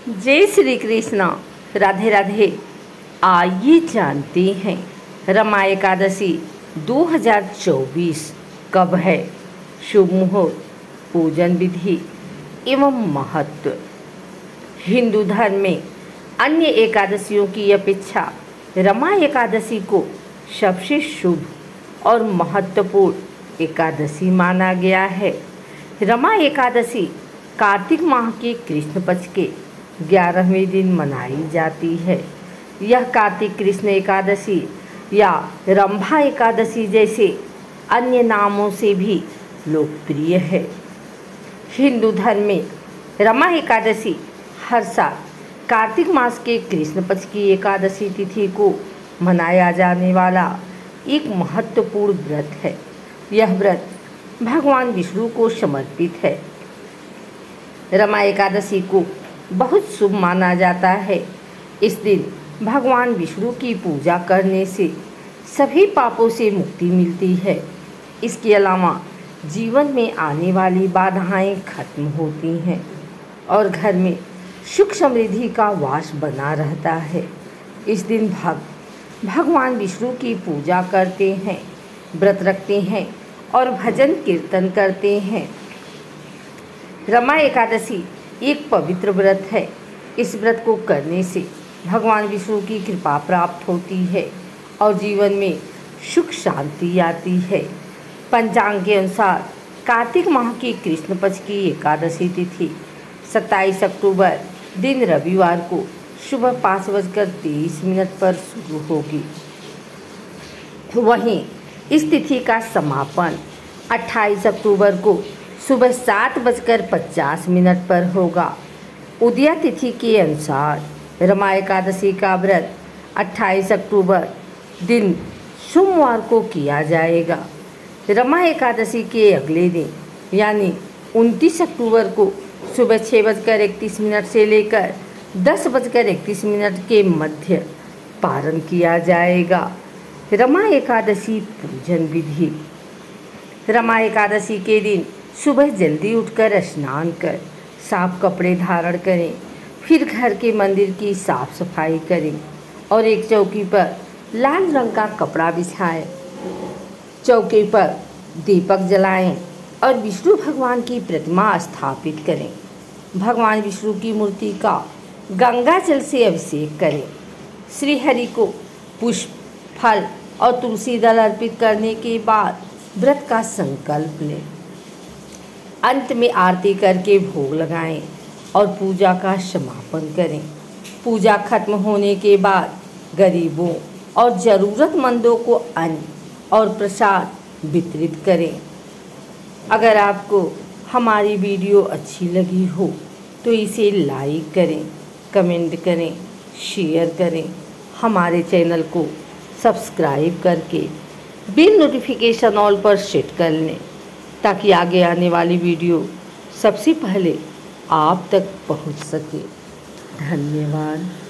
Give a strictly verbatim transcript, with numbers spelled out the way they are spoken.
जय श्री कृष्ण। राधे राधे। आइए जानते हैं रमा एकादशी दो हज़ार चौबीस कब है, शुभ मुहूर्त, पूजन विधि एवं महत्व। हिंदू धर्म में अन्य एकादशियों की अपेक्षा रमा एकादशी को सबसे शुभ और महत्वपूर्ण एकादशी माना गया है। रमा एकादशी कार्तिक माह के कृष्ण पक्ष के ग्यारहवें दिन मनाई जाती है। यह कार्तिक कृष्ण एकादशी या रंभा एकादशी जैसे अन्य नामों से भी लोकप्रिय है। हिंदू धर्म में रमा एकादशी हर साल कार्तिक मास के कृष्ण पक्ष की एकादशी तिथि को मनाया जाने वाला एक महत्वपूर्ण व्रत है। यह व्रत भगवान विष्णु को समर्पित है। रमा एकादशी को बहुत शुभ माना जाता है। इस दिन भगवान विष्णु की पूजा करने से सभी पापों से मुक्ति मिलती है। इसके अलावा जीवन में आने वाली बाधाएं खत्म होती हैं और घर में सुख समृद्धि का वास बना रहता है। इस दिन भक्त भगवान विष्णु की पूजा करते हैं, व्रत रखते हैं और भजन कीर्तन करते हैं। रमा एकादशी एक पवित्र व्रत है। इस व्रत को करने से भगवान विष्णु की कृपा प्राप्त होती है और जीवन में सुख शांति आती है। पंचांग के अनुसार कार्तिक माह की कृष्ण पक्ष की एकादशी तिथि सत्ताईस अक्टूबर दिन रविवार को सुबह पाँच बजकर तेईस मिनट पर शुरू होगी। वहीं इस तिथि का समापन अट्ठाईस अक्टूबर को सुबह सात बजकर पचास मिनट पर होगा। उदया तिथि के अनुसार रमा एकादशी का व्रत अट्ठाईस अक्टूबर दिन सोमवार को किया जाएगा। रमा एकादशी के अगले दिन यानी उनतीस अक्टूबर को सुबह छः बजकर इकतीस मिनट से लेकर दस बजकर इकतीस मिनट के मध्य पारण किया जाएगा। रमा एकादशी पूजन विधि। रमा एकादशी के दिन सुबह जल्दी उठकर स्नान कर साफ कपड़े धारण करें, फिर घर के मंदिर की साफ सफाई करें और एक चौकी पर लाल रंग का कपड़ा बिछाएं। चौकी पर दीपक जलाएं और विष्णु भगवान की प्रतिमा स्थापित करें। भगवान विष्णु की मूर्ति का गंगा जल से अभिषेक करें। श्री हरि को पुष्प, फल और तुलसी दल अर्पित करने के बाद व्रत का संकल्प लें। अंत में आरती करके भोग लगाएं और पूजा का समापन करें। पूजा खत्म होने के बाद गरीबों और ज़रूरतमंदों को अन्न और प्रसाद वितरित करें। अगर आपको हमारी वीडियो अच्छी लगी हो तो इसे लाइक करें, कमेंट करें, शेयर करें। हमारे चैनल को सब्सक्राइब करके बिल नोटिफिकेशन ऑल पर सेट कर लें ताकि आगे आने वाली वीडियो सबसे पहले आप तक पहुंच सके। धन्यवाद।